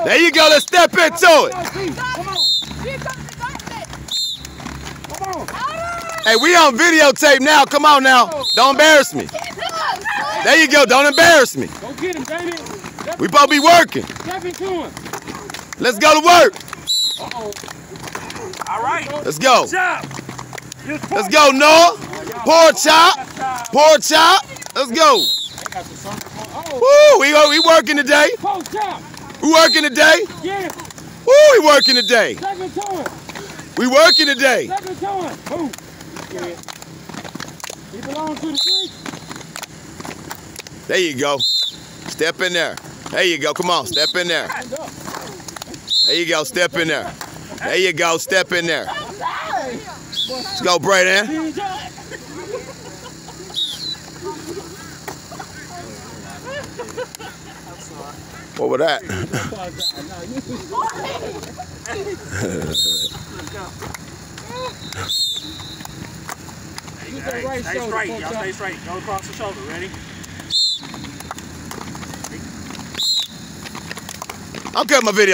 There you go. Let's step into it. Hey, we on videotape now. Come on now. Don't embarrass me. There you go. Don't embarrass me. Go get him, baby. We supposed to be working. Step into him. Let's go to work. All right. Let's go. Chop. Let's go, Noah. Pork chop. Pork chop. Let's go. Woo, we working today. We working today. Woo, we working today. We working today. He belongs to the street. There you go. Step in there. There you go. Come on, step in there. There you go. Step in there. There you go. Step in there. Let's go, Brayden. What was that? Stay straight. Y'all stay straight. Go across the shoulder. Ready? I'll cut my video.